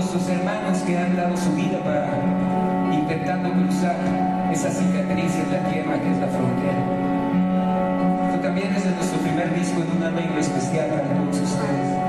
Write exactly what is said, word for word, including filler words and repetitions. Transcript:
nuestros hermanos que han dado su vida para intentando cruzar esa cicatriz en la tierra que es la frontera. Esto también es de nuestro primer disco en un arreglo especial para todos ustedes.